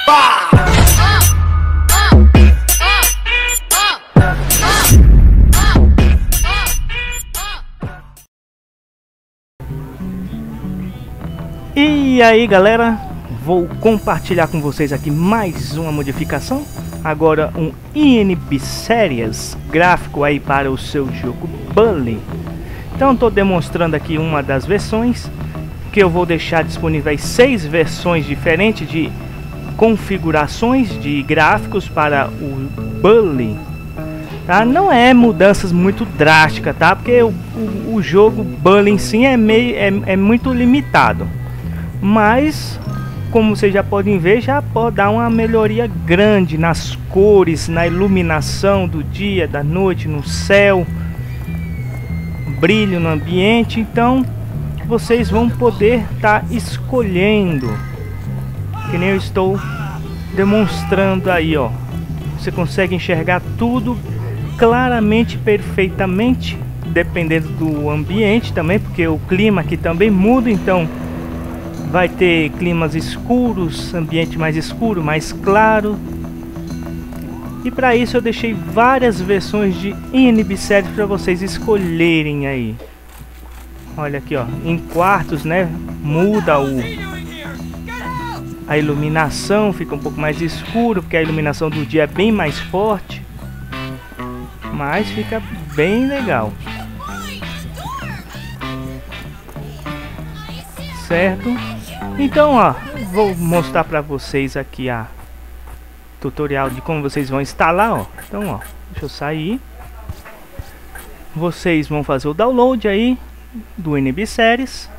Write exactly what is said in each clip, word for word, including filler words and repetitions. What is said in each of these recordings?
Pá! E aí galera, vou compartilhar com vocês aqui mais uma modificação. Agora um I N B Series gráfico aí para o seu jogo Bully. Então estou demonstrando aqui uma das versões, que eu vou deixar disponíveis seis versões diferentes de configurações de gráficos para o Bully. Tá? Não é mudanças muito drásticas, tá? Porque o, o, o jogo Bully em si é, meio, é, é muito limitado. Mas, como vocês já podem ver, já pode dar uma melhoria grande nas cores, na iluminação do dia, da noite, no céu, brilho no ambiente. Então, vocês vão poder estar tá escolhendo, que nem eu estou demonstrando aí, ó. Você consegue enxergar tudo claramente, perfeitamente, dependendo do ambiente também, porque o clima aqui também muda, então vai ter climas escuros, ambiente mais escuro, mais claro. E para isso eu deixei várias versões de I N B Series para vocês escolherem aí. Olha aqui, ó, em quartos, né, muda o a iluminação, fica um pouco mais escuro, porque a iluminação do dia é bem mais forte. Mas fica bem legal. Certo? Então, ó, vou mostrar para vocês aqui a tutorial de como vocês vão instalar, ó. Então, ó, deixa eu sair. Vocês vão fazer o download aí do I N B Series.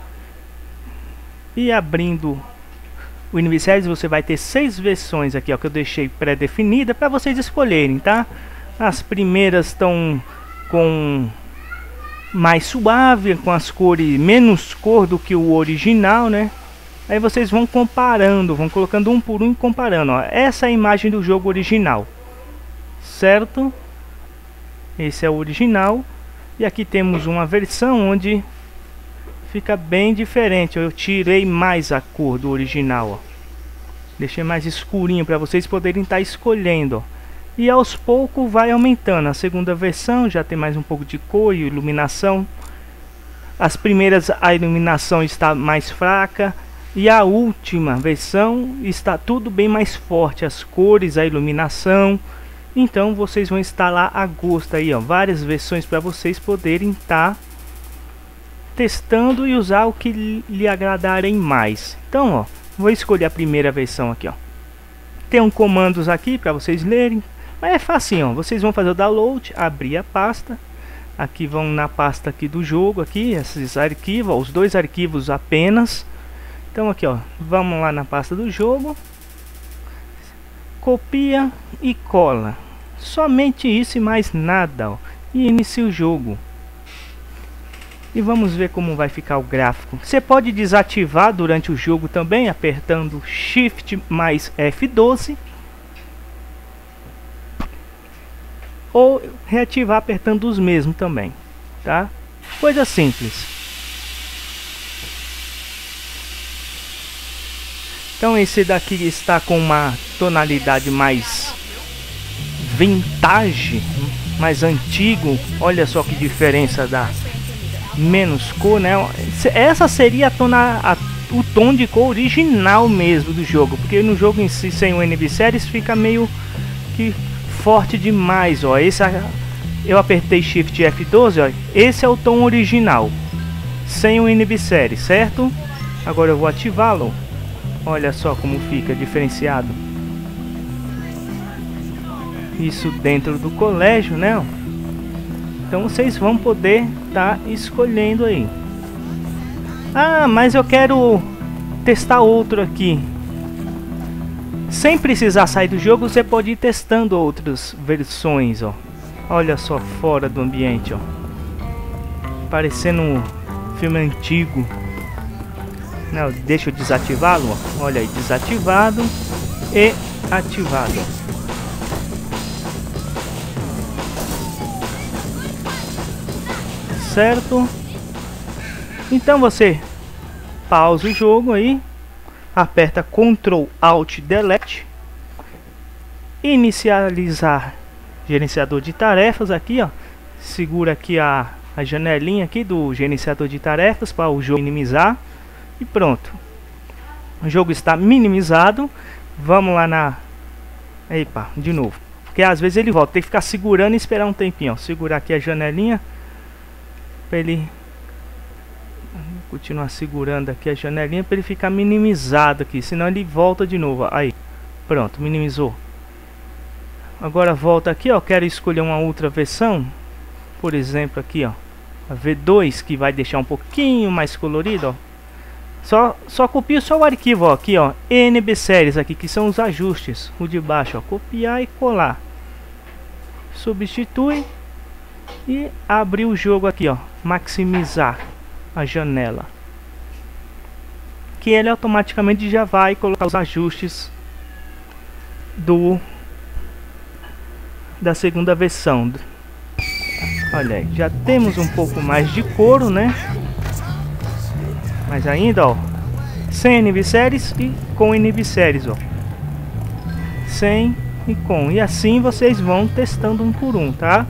E abrindo o I N B Series, você vai ter seis versões aqui, ó, que eu deixei pré-definida para vocês escolherem, tá? As primeiras estão com mais suave, com as cores menos cor do que o original, né? Aí vocês vão comparando, vão colocando um por um e comparando, ó. Essa é a imagem do jogo original, certo? Esse é o original. E aqui temos uma versão onde fica bem diferente. Eu tirei mais a cor do original, ó. Deixei mais escurinho para vocês poderem estar escolhendo, ó. E aos poucos vai aumentando. A segunda versão já tem mais um pouco de cor e iluminação. As primeiras, a iluminação está mais fraca. E a última versão está tudo bem mais forte. As cores, a iluminação. Então vocês vão instalar a gosto aí, ó. Várias versões para vocês poderem estar testando e usar o que lhe agradarem mais. Então, ó, vou escolher a primeira versão aqui, ó. Tem um comandos aqui para vocês lerem. Mas é facinho, ó. Vocês vão fazer o download, abrir a pasta. Aqui vão na pasta aqui do jogo, aqui, esses arquivos, ó, os dois arquivos apenas. Então aqui, ó, vamos lá na pasta do jogo. Copia e cola. Somente isso e mais nada, ó. E inicia o jogo. E vamos ver como vai ficar o gráfico. Você pode desativar durante o jogo também, apertando Shift mais F doze. Ou reativar apertando os mesmos também, tá? Coisa simples. Então esse daqui está com uma tonalidade mais vintage, mais antigo. Olha só que diferença dá. Menos cor, né? Essa seria a tona, a, o tom de cor original mesmo do jogo, porque no jogo em si, sem o I N B Series, fica meio que forte demais, ó. Esse eu apertei Shift F doze, ó. Esse é o tom original, sem o I N B Series, certo? Agora eu vou ativá-lo. Olha só como fica diferenciado. Isso dentro do colégio, né? Então vocês vão poder estar tá escolhendo aí. Ah, mas eu quero testar outro aqui. Sem precisar sair do jogo, você pode ir testando outras versões, ó. Olha só, fora do ambiente, ó. Parecendo um filme antigo. Não, deixa eu desativá-lo, ó. Olha aí, desativado e ativado. Certo? Então você pausa o jogo aí, aperta Ctrl Alt Delete, inicializar gerenciador de tarefas aqui, ó, segura aqui a, a janelinha aqui do gerenciador de tarefas para o jogo minimizar e pronto, o jogo está minimizado. Vamos lá na, epa, de novo, porque às vezes ele volta, tem que ficar segurando e esperar um tempinho, ó. Segurar aqui a janelinha para ele continuar segurando aqui a janelinha para ele ficar minimizado aqui, senão ele volta de novo, ó. Aí, pronto, minimizou. Agora volta aqui, ó, quero escolher uma outra versão, por exemplo aqui, ó, a V dois, que vai deixar um pouquinho mais colorido, ó. Só, só copio só o arquivo, ó, aqui, ó, N B Series aqui, que são os ajustes, o de baixo, ó, copiar e colar, substitui e abrir o jogo aqui, ó, maximizar a janela, que ele automaticamente já vai colocar os ajustes do da segunda versão. Olha aí, já temos um pouco mais de couro, né? Mas ainda, ó, sem N B Series e com N B Series, ó, sem e com, e assim vocês vão testando um por um, tá?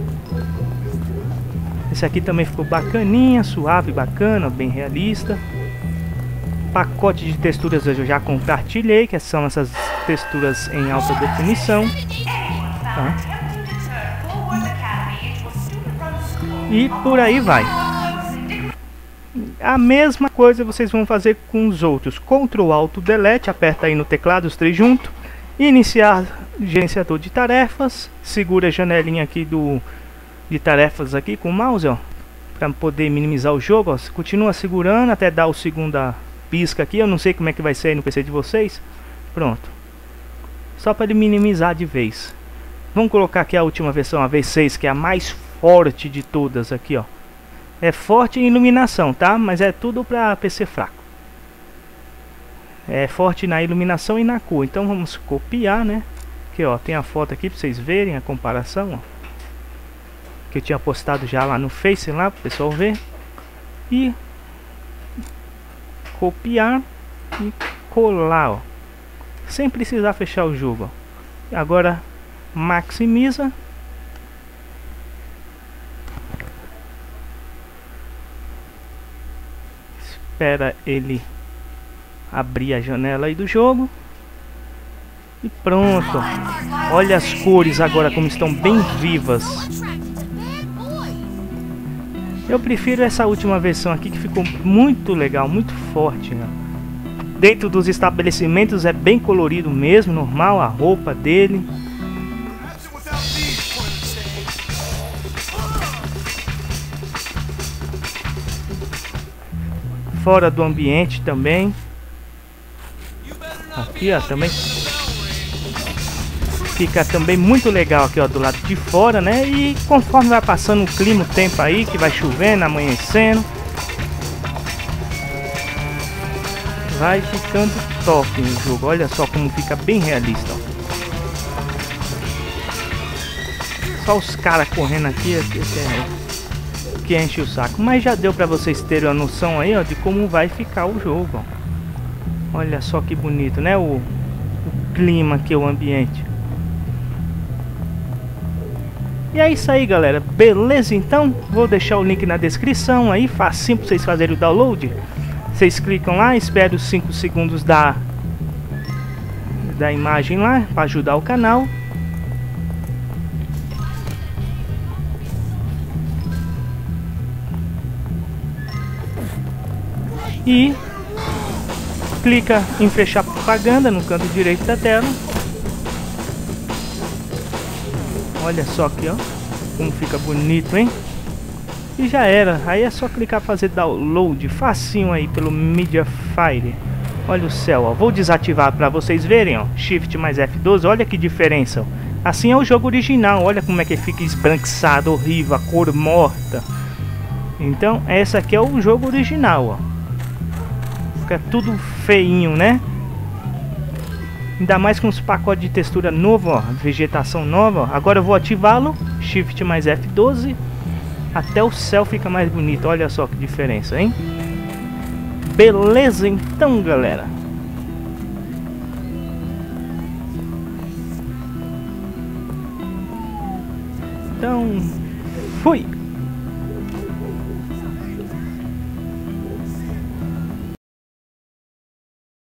Esse aqui também ficou bacaninha, suave, bacana, bem realista. Pacote de texturas eu já compartilhei, que são essas texturas em alta definição, tá? E por aí vai. A mesma coisa vocês vão fazer com os outros. Ctrl Alt Delete, aperta aí no teclado os três juntos. Iniciar gerenciador de tarefas, segura a janelinha aqui do de tarefas aqui com o mouse, ó, para poder minimizar o jogo, ó. Continua segurando até dar o segunda pisca aqui. Eu não sei como é que vai ser aí no P C de vocês. Pronto. Só para ele minimizar de vez. Vamos colocar aqui a última versão, a V seis, que é a mais forte de todas aqui, ó. É forte em iluminação, tá? Mas é tudo para P C fraco. É forte na iluminação e na cor. Então vamos copiar, né? Aqui, ó, tem a foto aqui para vocês verem a comparação, ó, que eu tinha postado já lá no Face, lá para o pessoal ver. E copiar e colar, ó, sem precisar fechar o jogo, ó. Agora maximiza. Espera ele abrir a janela aí do jogo. E pronto. Olha as cores agora como estão bem vivas. Eu prefiro essa última versão aqui, que ficou muito legal, muito forte, né? Dentro dos estabelecimentos é bem colorido mesmo, normal, a roupa dele. Fora do ambiente também. Aqui, ó, também fica também muito legal aqui, ó, do lado de fora, né? E conforme vai passando o clima, o tempo aí, que vai chovendo, amanhecendo, vai ficando top no jogo. Olha só como fica bem realista, ó. Só os caras correndo aqui, aqui, aqui é, que enche o saco. Mas já deu pra vocês terem uma noção aí, ó, de como vai ficar o jogo, ó. Olha só que bonito, né? O, o clima aqui, o ambiente. E é isso aí, galera. Beleza, então? Vou deixar o link na descrição aí, facinho pra vocês fazerem o download. Vocês clicam lá, esperam os cinco segundos da, da imagem lá, para ajudar o canal. E clica em fechar propaganda no canto direito da tela. Olha só aqui, ó, como fica bonito, hein? E já era. Aí é só clicar fazer download, facinho aí pelo Mediafire. Olha o céu, ó. Vou desativar para vocês verem, ó. Shift mais F doze, olha que diferença, ó. Assim é o jogo original, olha como é que fica esbranquiçado, horrível, a cor morta. Então, essa aqui é o jogo original, ó. Fica tudo feinho, né? Ainda mais com os pacotes de textura novo, ó, vegetação nova, ó. Agora eu vou ativá-lo, Shift mais F doze, até o céu fica mais bonito. Olha só que diferença, hein? Beleza então, galera. Então, fui!